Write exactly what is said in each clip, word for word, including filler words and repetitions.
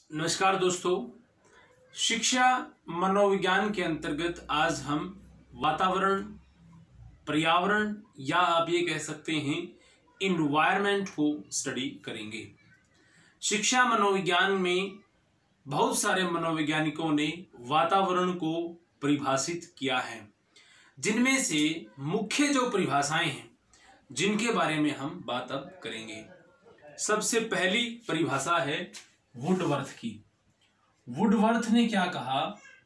नमस्कार दोस्तों, शिक्षा मनोविज्ञान के अंतर्गत आज हम वातावरण, पर्यावरण या आप ये कह सकते हैं इन्वायरमेंट को स्टडी करेंगे। शिक्षा मनोविज्ञान में बहुत सारे मनोवैज्ञानिकों ने वातावरण को परिभाषित किया है, जिनमें से मुख्य जो परिभाषाएं हैं जिनके बारे में हम बात अब करेंगे। सबसे पहली परिभाषा है वुडवर्थ की। वुडवर्थ ने क्या कहा?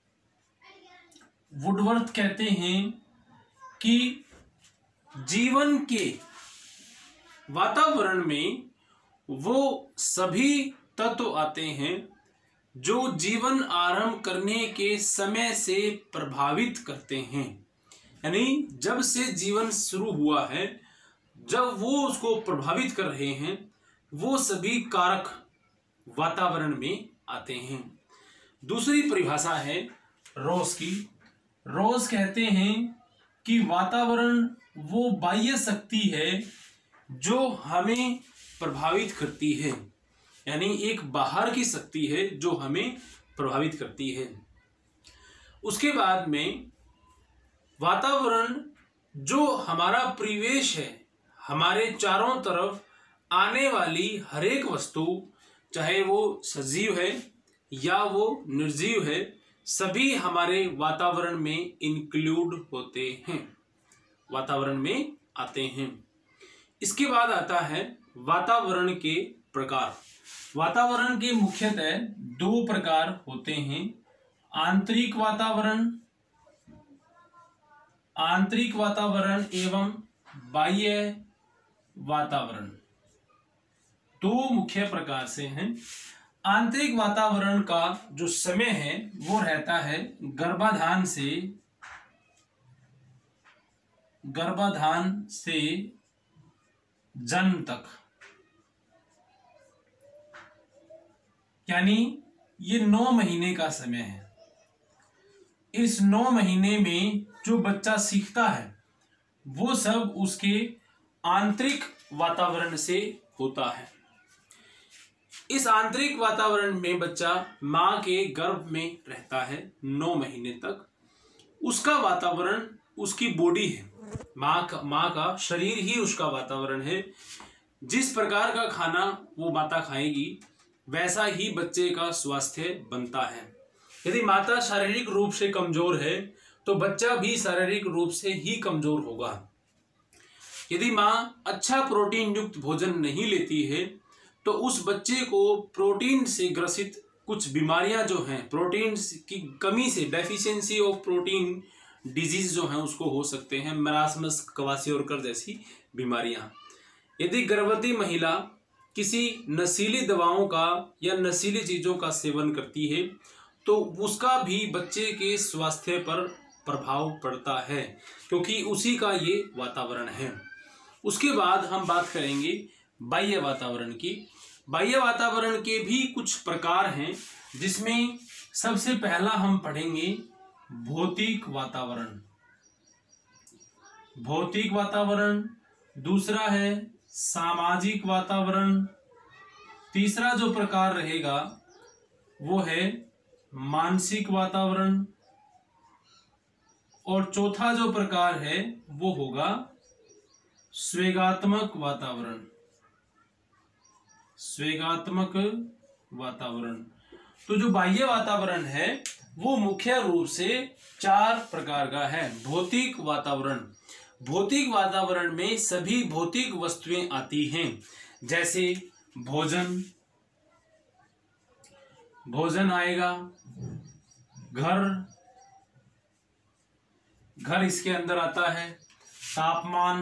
वुडवर्थ कहते हैं कि जीवन के वातावरण में वो सभी तत्व आते हैं जो जीवन आरंभ करने के समय से प्रभावित करते हैं। यानी जब से जीवन शुरू हुआ है, जब वो उसको प्रभावित कर रहे हैं, वो सभी कारक वातावरण में आते हैं। दूसरी परिभाषा है रोज की। रोज कहते हैं कि वातावरण वो बाह्य शक्ति है जो हमें प्रभावित करती है, यानी एक बाहर की शक्ति है जो हमें प्रभावित करती है। उसके बाद में वातावरण जो हमारा परिवेश है, हमारे चारों तरफ आने वाली हर एक वस्तु, चाहे वो सजीव है या वो निर्जीव है, सभी हमारे वातावरण में इंक्लूड होते हैं, वातावरण में आते हैं। इसके बाद आता है वातावरण के प्रकार। वातावरण के मुख्यतः दो प्रकार होते हैं, आंतरिक वातावरण आंतरिक वातावरण एवं बाह्य वातावरण। दो मुख्य प्रकार से हैं। आंतरिक वातावरण का जो समय है वो रहता है गर्भाधान से गर्भाधान से जन्म तक, यानी ये नौ महीने का समय है। इस नौ महीने में जो बच्चा सीखता है वो सब उसके आंतरिक वातावरण से होता है। इस आंतरिक वातावरण में बच्चा माँ के गर्भ में रहता है नौ महीने तक। उसका वातावरण उसकी बॉडी है, माँ का माँ का शरीर ही उसका वातावरण है। जिस प्रकार का खाना वो माता खाएगी वैसा ही बच्चे का स्वास्थ्य बनता है। यदि माता शारीरिक रूप से कमजोर है तो बच्चा भी शारीरिक रूप से ही कमजोर होगा। यदि माँ अच्छा प्रोटीन युक्त भोजन नहीं लेती है तो उस बच्चे को प्रोटीन से ग्रसित कुछ बीमारियां जो हैं, प्रोटीन की कमी से, डेफिशिएंसी ऑफ प्रोटीन डिजीज जो हैं उसको हो सकते हैं, मरासमस, क्वासियोरकर जैसी बीमारियां। यदि गर्भवती महिला किसी नशीली दवाओं का या नशीली चीजों का सेवन करती है तो उसका भी बच्चे के स्वास्थ्य पर प्रभाव पड़ता है, क्योंकि उसी का ये वातावरण है। उसके बाद हम बात करेंगे बाह्य वातावरण की। बाह्य वातावरण के भी कुछ प्रकार हैं, जिसमें सबसे पहला हम पढ़ेंगे भौतिक वातावरण। भौतिक वातावरण, दूसरा है सामाजिक वातावरण, तीसरा जो प्रकार रहेगा वो है मानसिक वातावरण, और चौथा जो प्रकार है वो होगा स्वेगात्मक वातावरण। स्वेगात्मक वातावरण। तो जो बाह्य वातावरण है वो मुख्य रूप से चार प्रकार का है। भौतिक वातावरण। भौतिक वातावरण में सभी भौतिक वस्तुएं आती हैं, जैसे भोजन भोजन आएगा, घर घर इसके अंदर आता है, तापमान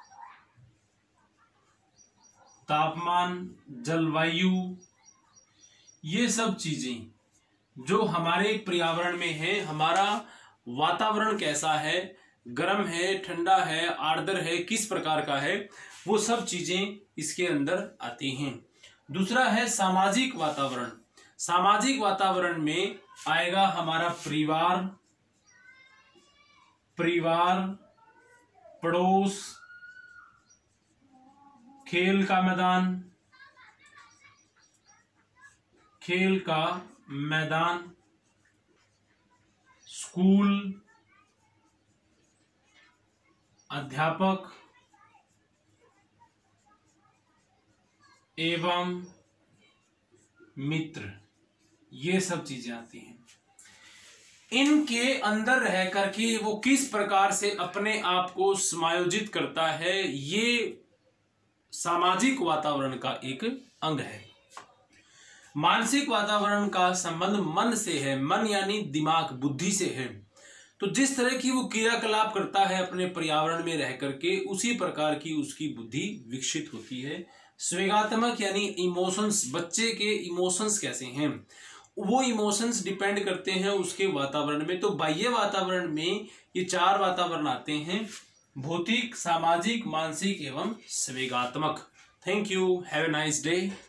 तापमान जलवायु, ये सब चीजें जो हमारे पर्यावरण में है। हमारा वातावरण कैसा है, गर्म है, ठंडा है, आर्द्र है, किस प्रकार का है, वो सब चीजें इसके अंदर आती हैं। दूसरा है सामाजिक वातावरण। सामाजिक वातावरण में आएगा हमारा परिवार परिवार पड़ोस, खेल का मैदान खेल का मैदान, स्कूल, अध्यापक एवं मित्र, ये सब चीजें आती हैं। इनके अंदर रह करके वो किस प्रकार से अपने आप को समायोजित करता है, ये सामाजिक वातावरण का एक अंग है। मानसिक वातावरण का संबंध मन से है, मन यानी दिमाग, बुद्धि से है। तो जिस तरह की वो क्रियाकलाप करता है अपने पर्यावरण में रह करके, उसी प्रकार की उसकी बुद्धि विकसित होती है। संवेगात्मक यानी इमोशंस, बच्चे के इमोशंस कैसे हैं, वो इमोशंस डिपेंड करते हैं उसके वातावरण में। तो बाह्य वातावरण में ये चार वातावरण आते हैं: भौतिक, सामाजिक, मानसिक एवं संवेगात्मक। Thank you, have a nice day.